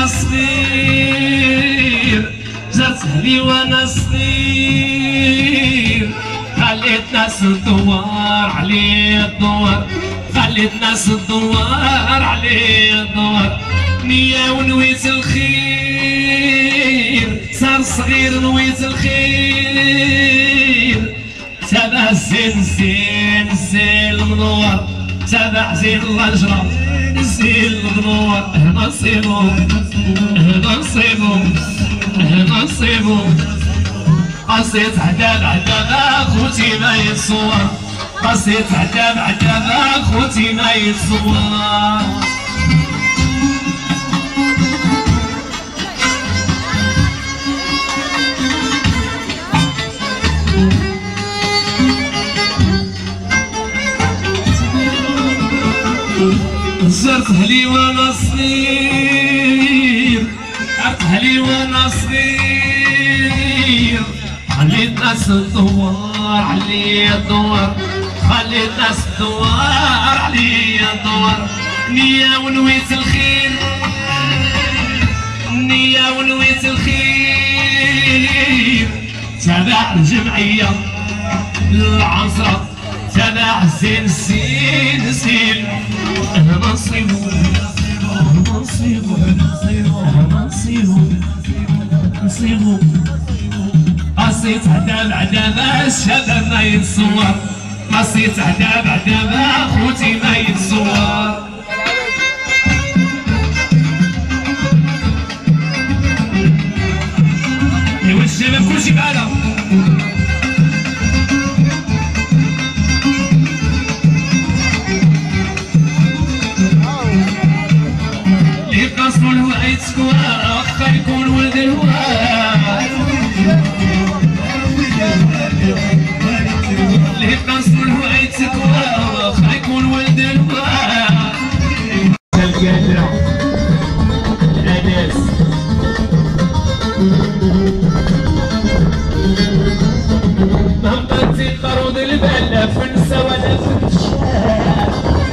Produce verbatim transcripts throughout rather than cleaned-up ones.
وانا صغير، جات لي وانا صغير، خليت ناس تدور علي الدور، خليت ناس تدور علي الدور، نية ونويت الخير، صار صغير نويت الخير، تابع الزين الزين الزين المنور، تابع زين الهجرة الزين المنور، هنا نصيبو هنا نصيبو هنا نصيبو، قصيت عتاب عتاب اخوتي ما يتصور، قصيت عتاب عتاب اخوتي ما يتصور. زرت اهلي وانا صغير، زرت اهلي وانا صغير، خليت ناس تدور علي الدور، خليت ناس تدور علي الدور، نية ونويت الخير، نية ونويت الخير، تابع الجمعية العنصرة، تابع الزين الزين الزين، هنا نصيبو هنا نصيبو هنا نصيبو نصيبو، قصيت عذاب عذاب الشباب ما يتصور، قصيت عذاب عذاب اخوتي ما يتصور. ايوا الشباب كلشي بحالها، اللي قصدو الهوا يتسكوا واخا يكون ولد الهوا، اللي قصدو الهوا يتسكوا واخا يكون ولد الهوا. القادرة الأناس ما بقاتي قرود البال لا في النسا ولا في الشام،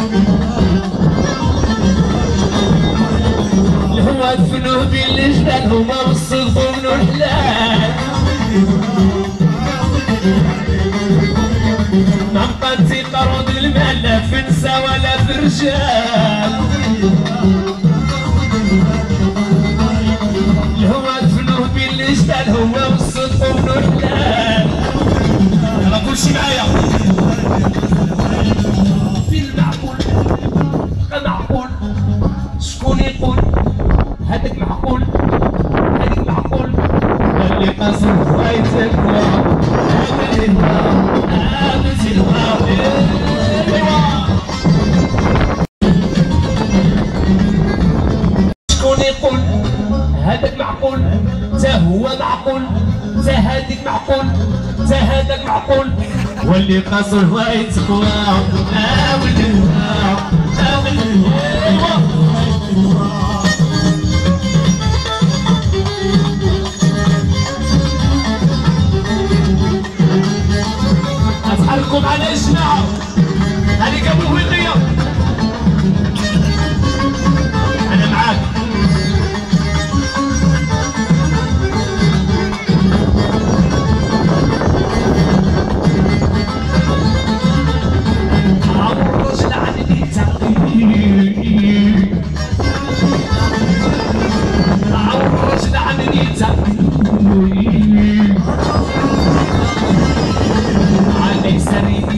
الهوا دفنوه بين الجبال هما والصدفو منو الحلال، ما بقاتي قرود المال لا في النسا ولا في الرجال، الهوا دفنوه بين الجبال هما والصدفو منو الحلال. يلا كلشي معايا، في المعقول بقى معقول، شكون يقول هذاك معقول هذيك معقول، اللي قاصر فايتك هذا الهوا هذا الهوا. شكون يقول هذاك معقول، تا هو معقول، تا هذيك معقول، تا هذاك معقول، واللي قاصر فايتك اه الهوا اه الهوا. أسألكم على الجماعة هذيك أبو الهويقية، أنا معاك. الرجل عندي تقي، الرجل عندي تقي، عليك سريدي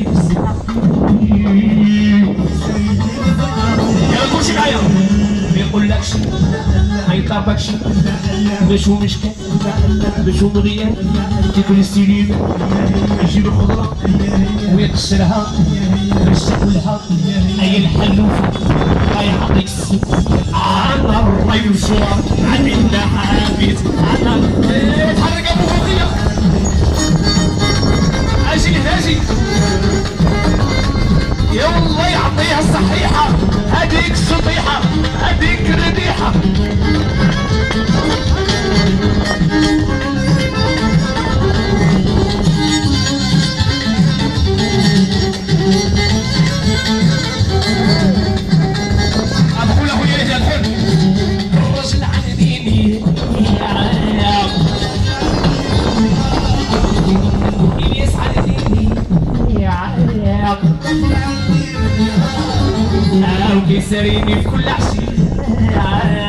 يا كلشي معايا، ما يقولكش ما يطربكش، باش هو مشكل باش هو مغيان، تاكل السليم يجيب الخضرة ويقشرها باش تاكلها، اي الحلوفة هاي يعطيك السوق، انا الري والشوار عندي النحابيت، انا تحرك ابو فوقية، اجي اجي يا والله يعطيها الصحيحة، هذيك الشطيحة هذيك الرديحة. أقول له يا رجال حلو، الرجل عندي او كيسريني في كل عشية